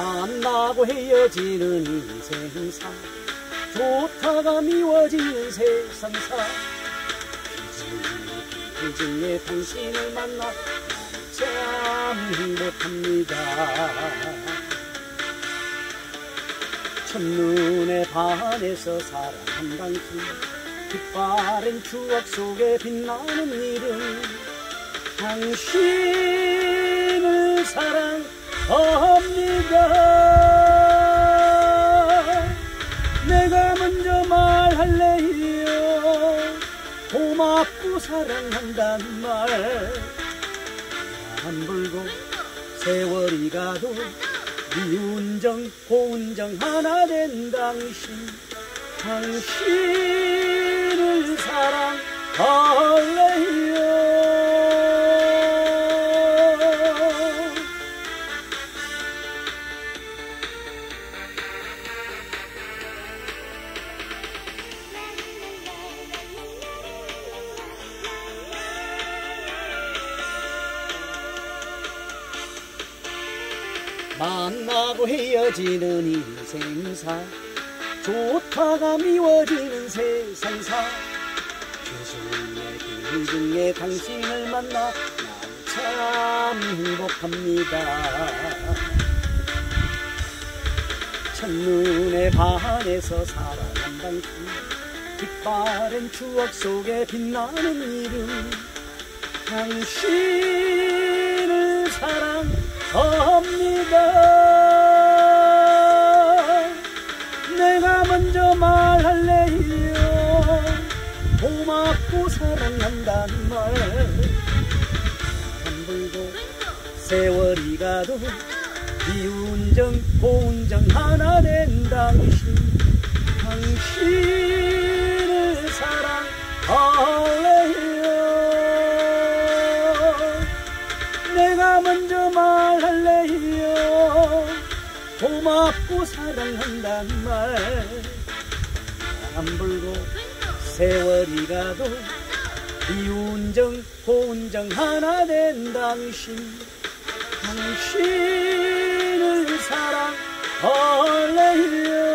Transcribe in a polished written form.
만나고 헤어지는 인생사, 좋다가 미워지는 세상사. 그 중에 당신을 만나 참 행복합니다. 첫눈에 반해서 사랑한 당신, 빛바랜 추억 속에 빛나는 이름, 당신을 사랑합니다. 내가 먼저 말할래요. 고맙고 사랑한다는 말. 바람 불고 세월이 가도 미운 정 고운 정 하나 된 당신, 당신을 사랑할래요. 만나고 헤어지는 인생사, 좋다가 미워지는 세상사. 그 중에 당신을 만나 참 행복합니다. 첫눈에 반해서 사랑한 당신, 빛바랜 추억 속에 빛나는 이름, 당신을 사랑합니다. 내가 먼저 말할래요. 고맙고 사랑한다는 말. 바람 불고 세월이 가도 미운 정 고운 정 하나 된 당신, 당신을 사랑할래요. 내가 먼저 말할래요. 고맙고 사랑한다는 말. 바람 불고 세월이 가도 미운 정 고운 정 하나 된 당신, 당신을 사랑할래요.